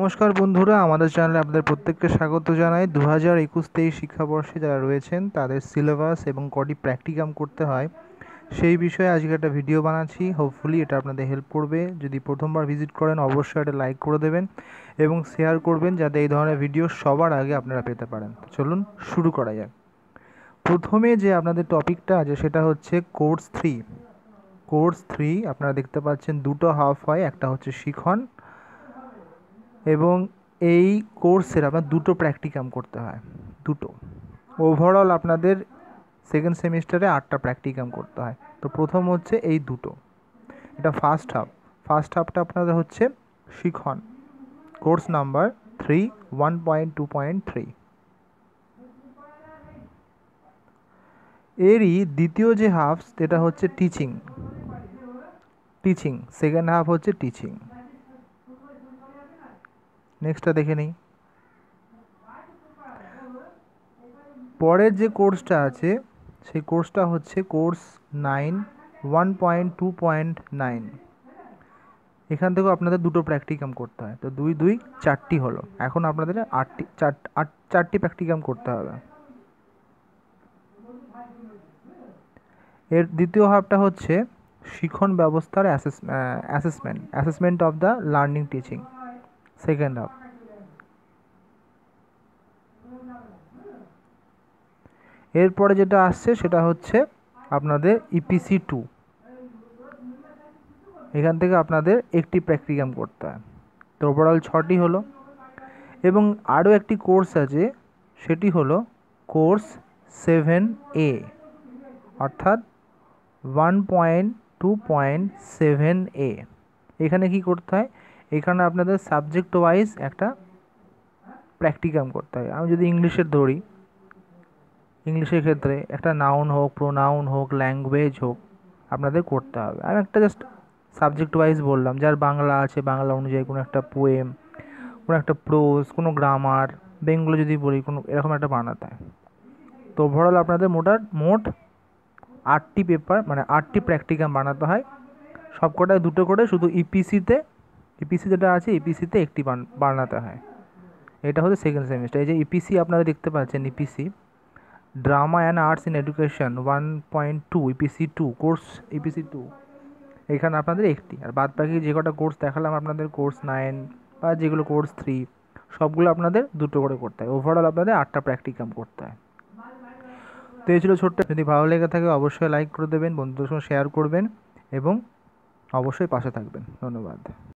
নমস্কার বন্ধুরা, আমাদের চ্যানেলে আপনাদের প্রত্যেককে স্বাগত জানাই। 2021-23 শিক্ষাবর্ষে যারা রয়েছেন তাদের সিলেবাস এবং কটি প্র্যাকটিকাম করতে হয় সেই বিষয়ে আজকে একটা ভিডিও বানাচ্ছি। হোপফুলি এটা আপনাদের হেল্প করবে। যদি প্রথমবার ভিজিট করেন অবশ্যই একটা লাইক করে দেবেন এবং শেয়ার করবেন যাতে এই ধরনের ভিডিও সবার আগে আপনারা পেতে পারেন। চলুন শুরু করা যাক। প্রথমে যে আপনাদের টপিকটা আছে সেটা হচ্ছে কোর্স 3। কোর্স 3 আপনারা দেখতে পাচ্ছেন দুটো হাফ হয়, একটা হচ্ছে শিখন এবং এই কোর্সের আপনার দুটো প্র্যাকটিকাম করতে হয়, দুটো। ওভারঅল আপনাদের সেকেন্ড সেমিস্টারে 8টা প্র্যাকটিকাম করতে হয়। তো প্রথম হচ্ছে এই দুটো, এটা ফার্স্ট হাফটা আপনাদের হচ্ছে শিখন, কোর্স নাম্বার 3 1.2.3। এরই দ্বিতীয় যে হাফ সেটা হচ্ছে টিচিং। সেকেন্ড হাফ হচ্ছে টিচিং। নেক্সটটা দেখে নিই। পরের যে কোর্সটা আছে সেই কোর্সটা হচ্ছে কোর্স 9 1.2.9। এখান থেকেও আপনাদের দুটো প্র্যাকটিকাম করতে হয়। তো 2 2 4টি হলো। এখন আপনাদের চারটি প্র্যাকটিকাম করতে হবে। এর দ্বিতীয় হাফটা হচ্ছে শিখন ব্যবস্থার assessment of the learning teaching, second half. এরপরে যেটা আসছে সেটা হচ্ছে আপনাদের ইপিসি 2। এখান থেকে আপনাদের একটি প্র্যাকটিকাম করতে হয়। তো ওভারঅল 6টি হলো। এবং আরও একটি কোর্স আছে, সেটি হলো কোর্স 7A, অর্থাৎ 1.2.7A। এখানে কি করতে হয়, এখানে আপনাদের সাবজেক্ট ওয়াইজ একটা প্র্যাকটিকাম করতে হয়। আমি যদি ইংলিশের ধরি, ইংলিশের ক্ষেত্রে একটা নাউন হোক, প্রোনাউন হোক, ল্যাঙ্গুয়েজ হোক, আপনাদের করতে হবে। আমি একটা জাস্ট সাবজেক্ট ওয়াইজ বললাম। যার বাংলা আছে বাংলা অনুযায়ী কোনো একটা পোয়েম, কোনো একটা প্রোজ, কোনো গ্রামার, বেঙ্গলি যদি বলি কোনো এরকম একটা বানাতে হয়। তো ওভারঅল আপনাদের মোট 8টি পেপার মানে 8টি প্র্যাকটিকাম বানাতে হয়। সবকটায় দুটো করে, শুধু ইপিসি যেটা আছে ইপিসিতে একটি বানাতে হয়। এটা হচ্ছে সেকেন্ড সেমিস্টার। এই যে ইপিসি আপনারা দেখতে পাচ্ছেন, EPC drama and arts in education 1.2 EPC 2 course, EPC 2। এখানে আপনাদের একটি, আর বাদ বাকি যে কটা কোর্স দেখালাম আপনাদের কোর্স 9 বা যেগুলো কোর্স 3, সবগুলো আপনাদের দুটো করে করতে হয়। ওভারঅল আপনাদের 8টা প্র্যাকটিকাম করতে হয়। তো এই ছিল ছোট্ট। যদি ভালো লেগে থাকে অবশ্যই লাইক করে দেবেন, বন্ধুদের সঙ্গে শেয়ার করবেন এবং অবশ্যই পাশে থাকবেন। ধন্যবাদ।